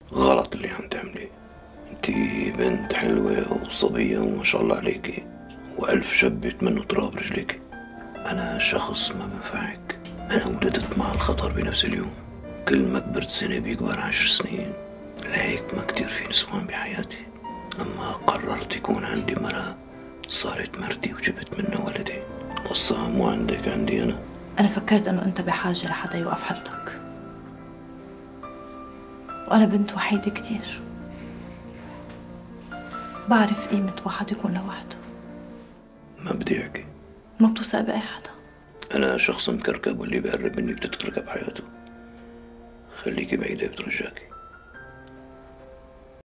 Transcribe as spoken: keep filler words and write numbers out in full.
غلط اللي عم تعمليه. انت بنت حلوة وصبية وما شاء الله عليكي، وألف شاب يتمنوا تراب رجليك. أنا شخص ما بنفعك. أنا ولدت مع الخطر بنفس اليوم. كل ما كبرت سنة بيكبر عشر سنين. لهيك ما كتير في نسوان بحياتي. لما قررت يكون عندي مرأة صارت مرتي وجبت منها ولدي. القصة مو عندك، عندي أنا. أنا فكرت إنه أنت بحاجة لحدا يوقف حدك، وأنا بنت وحيدة كتير، بعرف قيمة واحد يكون لوحده. ما بدي أحكي. ما بتوثق بأي حدا. أنا شخص مكركب، واللي بيقرب مني بتتكركب حياته. خليكي بعيدة بترجاكي.